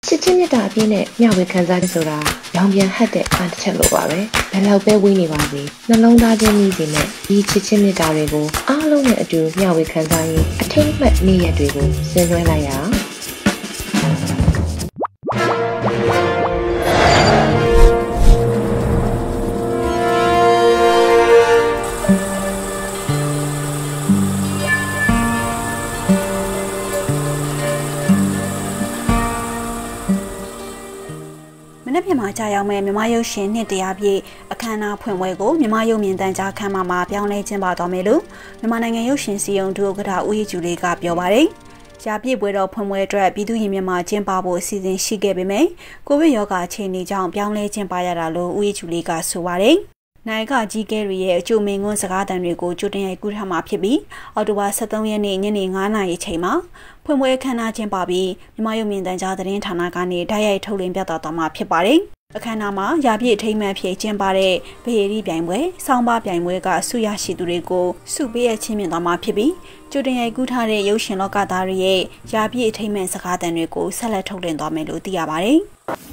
ချစ်ချင်းမြတ်တာအပြည့်နဲ့မျှဝေခံစားရဆိုတာရောင်ပြန်ဟတ်တဲ့အတစ်ချက်လိုပါပဲဘယ်လောက်ပဲဝေးနေပါစေနှလုံးသားချင်းကြီးစီနဲ့ဒီချစ်ချင်းမြတ်တာတွေကိုအားလုံးနဲ့အတူမျှဝေခံစားရင်းအထိတ်အမှတ်နေ့ရက်တွေကိုဆင်နွှဲလိုက်ရအောင်မြန်မာကြာရောက်မဲ့မြန်မာရုပ်ရှင်နှစ်တရာပြည့်အခမ်းအနားဖွင့်ပွဲကိုမြန်မာရုပ်မြင်သံကြားခန်းမှာပြောင်းလဲကျင်းပသွားမယ်လို့မြန်မာနိုင်ငံရုပ်ရှင်စီရင်ဒုဥက္ကဋ္ဌဦးရီကျူလေးကပြောပါတယ်။ရာပြည့်ပွဲတော်ဖွင့်ပွဲအတွက်ပြည်သူ့ရင်မြမှာကျင်းပဖို့အစီအစဉ်ရှိခဲ့ပေမယ့်ကိုဗစ်ရောဂါအခြေအနေကြောင့်ပြောင်းလဲကျင်းပရတာလို့ဦးရီကျူလေးကဆိုပါတယ်။နိုင်ကကြီးကဲတွေရဲ့အကျိုးမင်းကွန်းစကားသံတွေကိုကြိုတင်ရိုက်ကူးထားမှာဖြစ်ပြီးအောက်တိုဘာ23ရက်နေ့ညနေ9:00နာရီအချိန်မှာဖွင့်ပွဲအခမ်းအနားကျင်းပပြီးမြန်မာရုပ်မြင်သံကြားသတင်းဌာနကနေတိုက်ရိုက်ထုတ်လွှင့်ပြသသွားမှာဖြစ်ပါတယ်။အခမ်းအနားမှာရာပြည့်အထိမ်းအမှတ်ဖြစ်ကျင်းပတဲ့ဗဟေရီပြိုင်ပွဲ၊ဆောင်းပါးပြိုင်ပွဲကဆုရရှိသူတွေကိုဆုပေးရချင်းမြင့်သွားမှာဖြစ်ပြီးကြိုတင်ရိုက်ကူးထားတဲ့ရုပ်ရှင်လောကသားတွေရဲ့ရာပြည့်အထိမ်းအမှတ်စကားသံတွေကိုဆက်လက်ထုတ်လွှင့်သွားမယ်လို့သိရပါတယ်။